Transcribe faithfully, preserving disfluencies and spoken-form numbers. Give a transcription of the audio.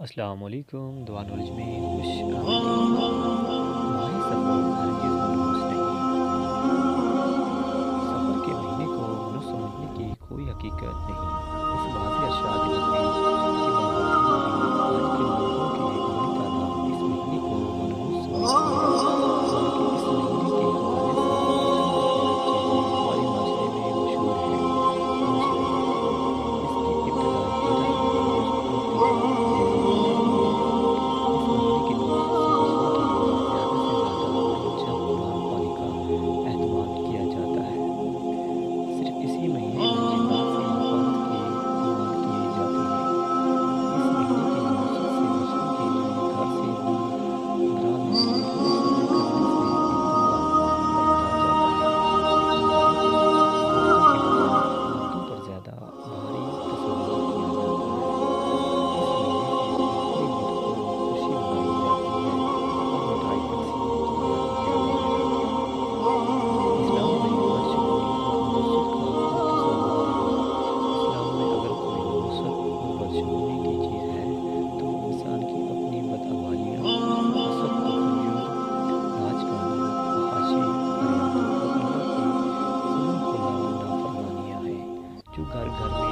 السلام علیکم، دعا نالج میں خوش آمدید۔ ہمارے سفر ہرگز ملموس نہیں۔ سفر کے مہینے کو نہ سمجھنے کی کوئی حقیقت نہیں۔ اس واضح ارشاد نبوی کے باوجود بھی آج کے لوگوں کی ایک بڑی تعداد اس مہینے کو منحوس سمجھتی ہے، حالانکہ اس مہینے کے حوالے سے عجیب و غریب چیزیں ہمارے معاشرے میں مشہور ہیں۔ مثلاً اس کی ابتدا تیرہ روز ہوتی ہے، جیسے کہ تقریباً اس مہینے کے روز سے بچنے کے لیے زیادہ سے زیادہ روزہ قرآن پانے کا اہتمام کیا جاتا ہے۔ صرف اسی مہینے میں جنات سے حفاظت کے اعمال کیے جاتے ہیں۔ اس مہینے کی نحوست سے بچنے کے لیے گھر سے دور دراز مہینے اور سفر کرنے سے اہتمام برتا جاتا ہے۔ اس مہینے کو دوستوں کے بجائے مردوں پر زیادہ بھاری تصور کیا جاتا ہے۔ اس مہینے میں ہر کوئی مرد کو خوشی منائی جاتی ہے اور مٹھائی تقسیم کی جاتی ہے وغیرہ۔ اسلام میں بدشگونی اور نحوست کا کوئی تصور نہیں۔ اسلام میں اگر کوئی نحوست اور بدشگونی کی چیز ہے تو وہ انسان کی اپنی بدعمالیاں، حسد و فجور، راج کانی، فحاشی، حریانہ اور اللہ کی کھلم کھلا نافرمانیاں ہیں، جو گھر گھر میں